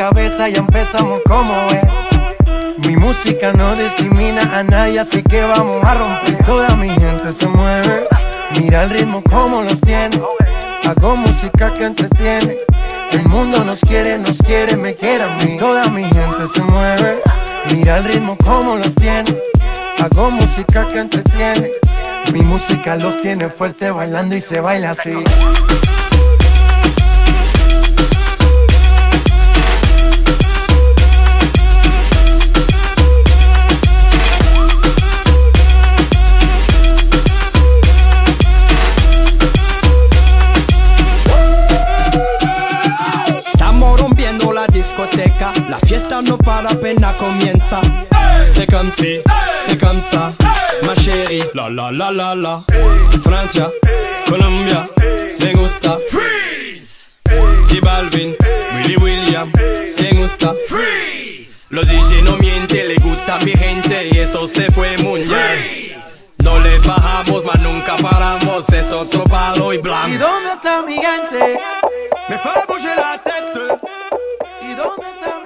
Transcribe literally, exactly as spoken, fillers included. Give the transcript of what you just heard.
cabeza, ya empezamos como es. Mi música no discrimina a nadie, así que vamos a romper. Toda mi gente se mueve, mira el ritmo como los tiene. Hago música que entretiene. El mundo nos quiere, nos quiere, me quiere a mí. Toda mi gente se mueve, mira el ritmo como los tiene. Hago música que entretiene. Mi música los tiene fuerte bailando y se baila así. Discoteca, la fiesta no para, apenas comienza. C'est comme si, c'est comme ça, ma chérie. La la la la la. Francia, Colombia, me gusta. Freeze. J Balvin, Willy William, me gusta. Freeze. Los D J no mienten, le gusta a mi gente y eso se fue mundial. No le bajamos, mas nunca paramos, es otro palo y blanco. ¿Y dónde está mi gente? Me fue a bouger la tête. ¿Y dónde está